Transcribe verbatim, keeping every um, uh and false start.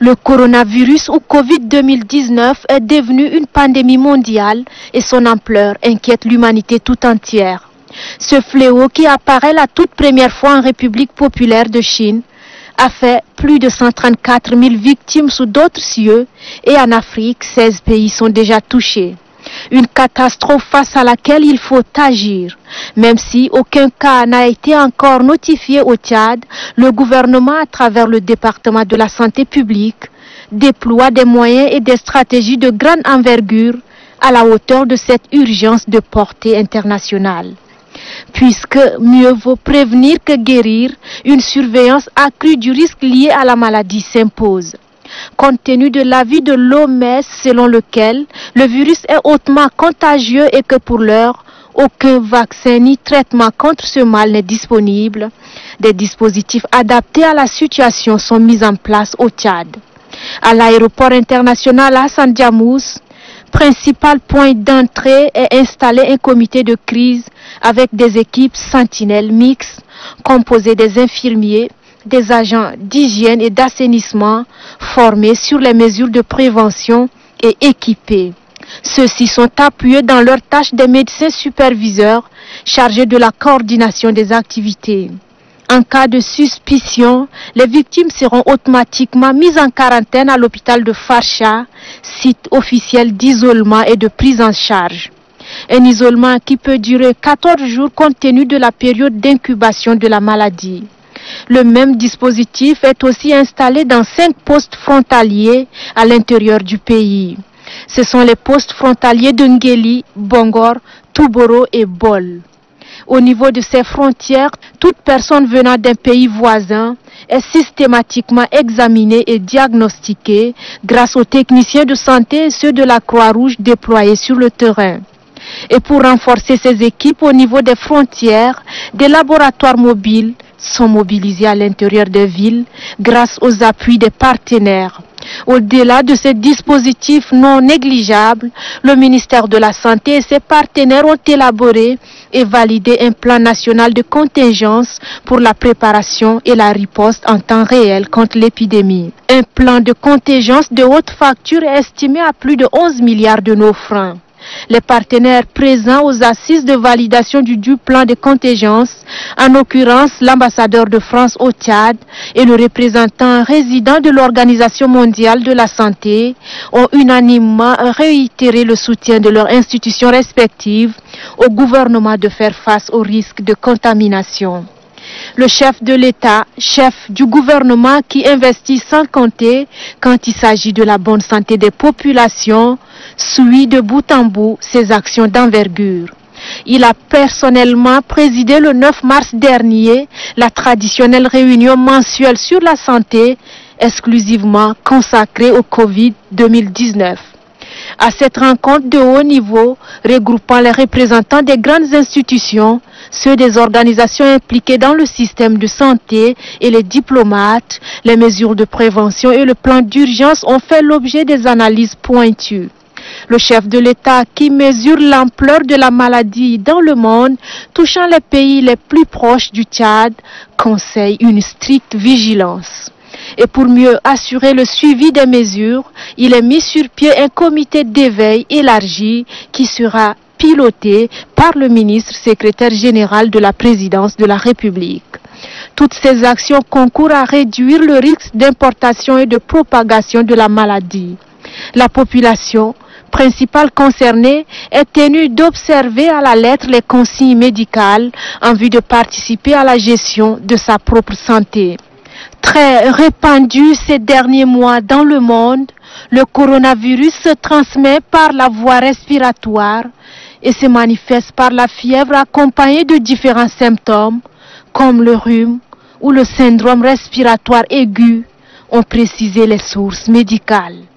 Le coronavirus ou Covid deux mille dix-neuf est devenu une pandémie mondiale et son ampleur inquiète l'humanité tout entière. Ce fléau qui apparaît la toute première fois en République populaire de Chine a fait plus de cent trente-quatre mille victimes sous d'autres cieux et en Afrique, seize pays sont déjà touchés. Une catastrophe face à laquelle il faut agir. Même si aucun cas n'a été encore notifié au Tchad, le gouvernement, à travers le département de la santé publique, déploie des moyens et des stratégies de grande envergure à la hauteur de cette urgence de portée internationale. Puisque mieux vaut prévenir que guérir, une surveillance accrue du risque lié à la maladie s'impose. Compte tenu de l'avis de l'O M S selon lequel le virus est hautement contagieux et que pour l'heure, aucun vaccin ni traitement contre ce mal n'est disponible, des dispositifs adaptés à la situation sont mis en place au Tchad. À l'aéroport international Hassan Diamous, principal point d'entrée, est installé un comité de crise avec des équipes sentinelles mixtes composées des infirmiers, des agents d'hygiène et d'assainissement formés sur les mesures de prévention et équipés. Ceux-ci sont appuyés dans leurs tâches des médecins superviseurs chargés de la coordination des activités. En cas de suspicion, les victimes seront automatiquement mises en quarantaine à l'hôpital de Farsha, site officiel d'isolement et de prise en charge. Un isolement qui peut durer quatorze jours compte tenu de la période d'incubation de la maladie. Le même dispositif est aussi installé dans cinq postes frontaliers à l'intérieur du pays. Ce sont les postes frontaliers de Ngeli, Bongor, Touboro et Bol. Au niveau de ces frontières, toute personne venant d'un pays voisin est systématiquement examinée et diagnostiquée grâce aux techniciens de santé et ceux de la Croix-Rouge déployés sur le terrain. Et pour renforcer ces équipes au niveau des frontières, des laboratoires mobiles sont mobilisés à l'intérieur des villes grâce aux appuis des partenaires. Au-delà de ces dispositifs non négligeables, le ministère de la Santé et ses partenaires ont élaboré et validé un plan national de contingence pour la préparation et la riposte en temps réel contre l'épidémie. Un plan de contingence de haute facture est estimé à plus de onze milliards de nos francs. Les partenaires présents aux assises de validation du du plan de contingence, en l'occurrence l'ambassadeur de France au Tchad et le représentant résident de l'Organisation mondiale de la santé, ont unanimement réitéré le soutien de leurs institutions respectives au gouvernement de faire face au risque de contamination. Le chef de l'État, chef du gouvernement qui investit sans compter quand il s'agit de la bonne santé des populations, suit de bout en bout ses actions d'envergure. Il a personnellement présidé le neuf mars dernier la traditionnelle réunion mensuelle sur la santé exclusivement consacrée au Covid deux mille dix-neuf. À cette rencontre de haut niveau, regroupant les représentants des grandes institutions, ceux des organisations impliquées dans le système de santé et les diplomates, les mesures de prévention et le plan d'urgence ont fait l'objet des analyses pointues. Le chef de l'État, qui mesure l'ampleur de la maladie dans le monde, touchant les pays les plus proches du Tchad, conseille une stricte vigilance. Et pour mieux assurer le suivi des mesures, il est mis sur pied un comité d'éveil élargi qui sera piloté par le ministre secrétaire général de la présidence de la République. Toutes ces actions concourent à réduire le risque d'importation et de propagation de la maladie. La population, principale concernée, est tenue d'observer à la lettre les consignes médicales en vue de participer à la gestion de sa propre santé. Très répandu ces derniers mois dans le monde, le coronavirus se transmet par la voie respiratoire et se manifeste par la fièvre accompagnée de différents symptômes comme le rhume ou le syndrome respiratoire aigu, ont précisé les sources médicales.